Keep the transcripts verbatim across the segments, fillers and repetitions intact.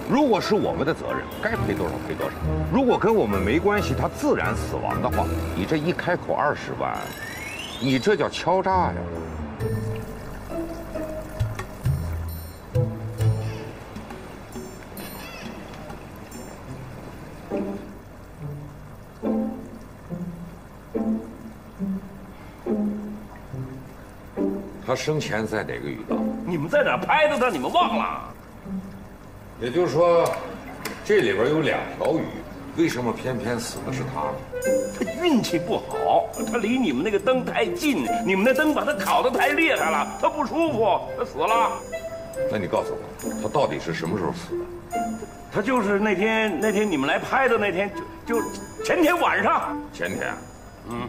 如果是我们的责任，该赔多少赔多少；如果跟我们没关系，他自然死亡的话，你这一开口二十万，你这叫敲诈呀！他生前在哪个鱼缸？ 你们在哪拍的他？你们忘了？ 也就是说，这里边有两条鱼，为什么偏偏死的是他呢？ 他运气不好，他离你们那个灯太近，你们那灯把他烤得太厉害了，他不舒服，他死了。 那你告诉我，他到底是什么时候死的？ 他就是那天那天你们来拍的那天，就就前天晚上。 前天。 嗯。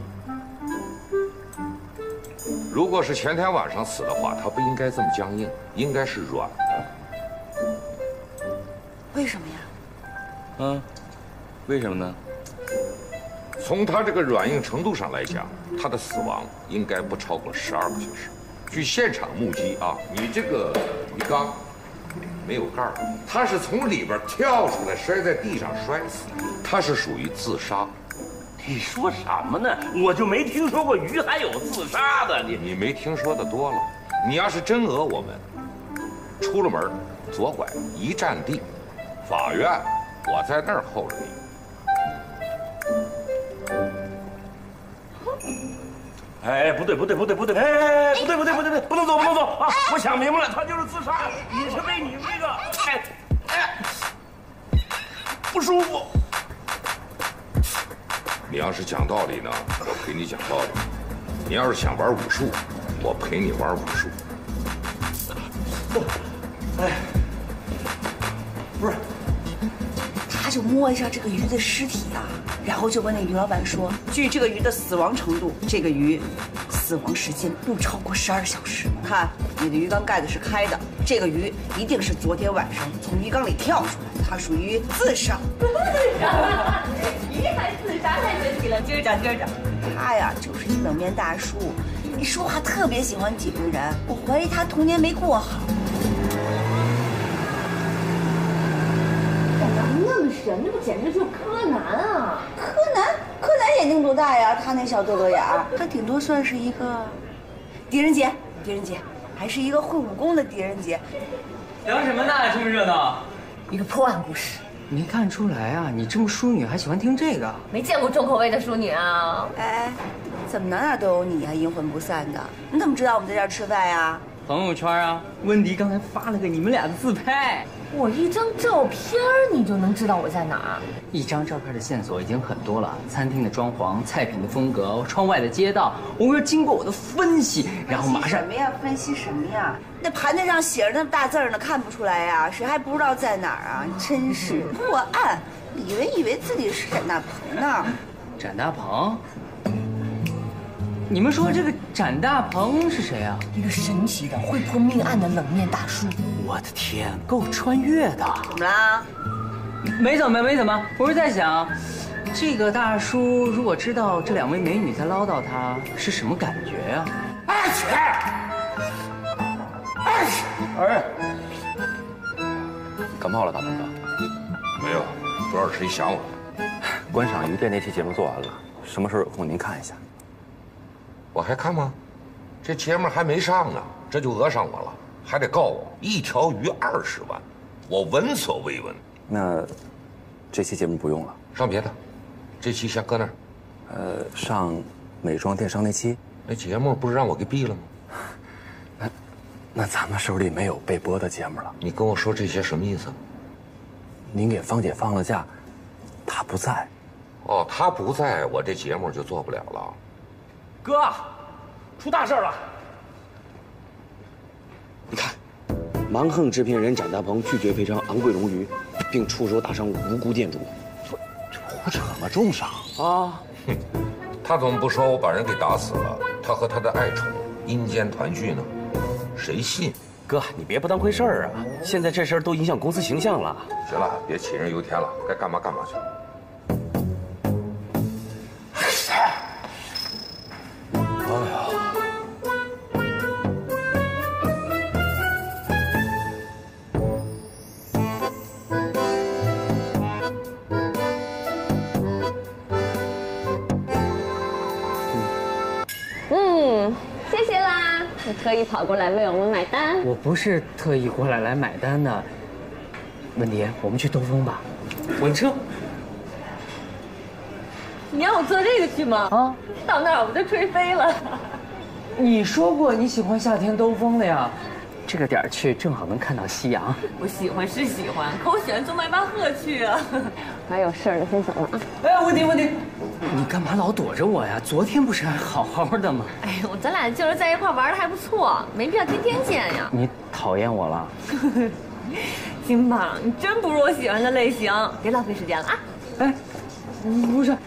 如果是前天晚上死的话，他不应该这么僵硬，应该是软的。 为什么呀？ 嗯，为什么呢？ 从他这个软硬程度上来讲，他的死亡应该不超过十二个小时。据现场目击啊，你这个鱼缸没有盖儿，他是从里边跳出来摔在地上摔死，他是属于自杀。 你说什么呢？我就没听说过鱼还有自杀的。你你没听说的多了。你要是真讹我们，出了门左拐一站地，法院我在那儿候着你。哎，不对不对不对不对，哎，不对不对不对不对，不能走不能走啊！我想明白了，他就是自杀，你是被你那个哎哎不舒服。 你要是讲道理呢，我陪你讲道理；你要是想玩武术，我陪你玩武术。 哎，不是，他就摸一下这个鱼的尸体啊，然后就跟那鱼老板说，据这个鱼的死亡程度，这个鱼死亡时间不超过十二小时。看你的鱼缸盖子是开的，这个鱼一定是昨天晚上从鱼缸里跳出来，它属于自杀。 自杀？鱼还自杀，太神奇了！接着讲，接着讲。 他呀，就是一冷面大叔，一说话特别喜欢挤兑人，我怀疑他童年没过好。 长得那么神，这不简直就是柯南啊！ 柯南，柯南眼睛多大呀？他那小豆豆眼儿，他顶多算是一个狄仁杰，狄仁杰，还是一个会武功的狄仁杰。 聊什么呢？这么热闹？ 一个破案故事。 没看出来啊，你这么淑女还喜欢听这个？ 没见过重口味的淑女啊！ 哎，怎么哪哪都有你呀、啊，阴魂不散的？你怎么知道我们在这儿吃饭呀？ 朋友圈啊，温迪刚才发了个你们俩的自拍。 我一张照片你就能知道我在哪儿？ 一张照片的线索已经很多了，餐厅的装潢、菜品的风格、窗外的街道，我要经过我的分析，然后马上什么呀？分析什么呀？那盘子上写着那么大字儿呢，看不出来呀？谁还不知道在哪儿啊？真是破案，以为以为自己是展大鹏呢。 展大鹏？你们说这个展大鹏是谁啊？ 一个神奇的会破命案的冷面大叔。 我的天，够穿越的！ 怎么啦？ 没怎么，没怎么。我是在想，这个大叔如果知道这两位美女在唠叨他，是什么感觉呀、啊？ 哎去！哎哎！ 感冒了，大鹏哥？ 没有，不知道是谁想我。 观赏鱼店那期节目做完了，什么时候有空您看一下。 我还看吗？这节目还没上呢，这就讹上我了，还得告我一条鱼二十万，我闻所未闻。 那这期节目不用了， 上别的，这期先搁那儿。 呃，上美妆电商那期， 那节目不是让我给毙了吗？ 那那咱们手里没有备播的节目了。 你跟我说这些什么意思？ 您给芳姐放了假，她不在。 哦，她不在，我这节目就做不了了。 哥，出大事了！ 你看，蛮横制片人展大鹏拒绝赔偿昂贵荣誉，并出手打伤无辜店主。 胡扯嘛，重伤啊！ 哼，他怎么不说我把人给打死了？他和他的爱宠阴间团聚呢？谁信？ 哥，你别不当回事儿啊！现在这事儿都影响公司形象了。 行了，别杞人忧天了，该干嘛干嘛去。 你特意跑过来为我们买单？ 我不是特意过来来买单的。文迪，我们去兜风吧，我的车。 你让我坐这个去吗？啊，到那儿我们就吹飞了。 你说过你喜欢夏天兜风的呀，这个点儿去正好能看到夕阳。 我喜欢是喜欢，可我喜欢坐迈巴赫去啊。还有事儿了，先走了啊。 哎，文迪，文迪，你干嘛老躲着我呀？昨天不是还好好的吗？ 哎呦，咱俩就是在一块玩的还不错，没必要天天见呀。 你讨厌我了？ 金宝，你真不是我喜欢的类型，别浪费时间了啊！ 哎，不是。